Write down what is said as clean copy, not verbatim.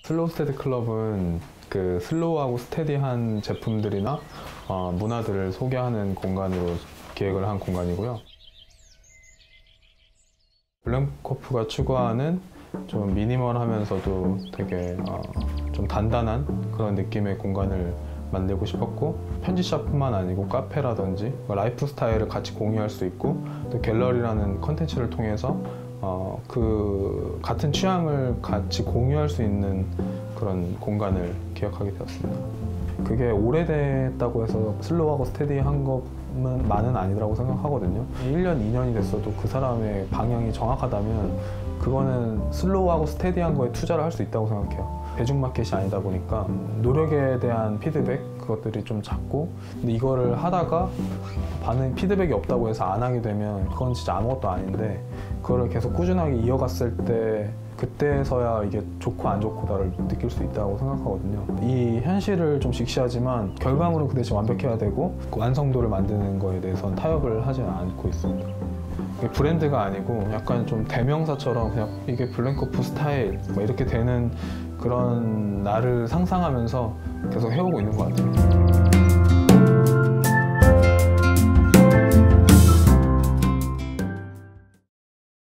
슬로우 스테디 클럽은 그 슬로우하고 스테디한 제품들이나 문화들을 소개하는 공간으로 기획을 한 공간이고요. 블랭코프가 추구하는 좀 미니멀하면서도 되게 좀 단단한 그런 느낌의 공간을 만들고 싶었고, 편지샵뿐만 아니고 카페라든지 라이프 스타일을 같이 공유할 수 있고, 또 갤러리라는 컨텐츠를 통해서 그 같은 취향을 같이 공유할 수 있는 그런 공간을 기획하게 되었습니다. 그게 오래됐다고 해서 슬로우하고 스테디한 것만은 아니라고 생각하거든요. 1년, 2년이 됐어도 그 사람의 방향이 정확하다면 그거는 슬로우하고 스테디한 거에 투자를 할 수 있다고 생각해요. 대중마켓이 아니다 보니까 노력에 대한 피드백, 그것들이 좀 작고, 근데 이거를 하다가 피드백이 없다고 해서 안 하게 되면 그건 진짜 아무것도 아닌데, 그거를 계속 꾸준하게 이어갔을 때 그때서야 이게 좋고 안 좋고다를 느낄 수 있다고 생각하거든요. 이 현실을 좀 직시하지만 결과물은 그 대신 완벽해야 되고, 그 완성도를 만드는 거에 대해서는 타협을 하지 않고 있습니다. 브랜드가 아니고 약간 좀 대명사처럼 그냥 이게 블랭코프 스타일 이렇게 되는 그런 나를 상상하면서 계속 해오고 있는 것 같아요.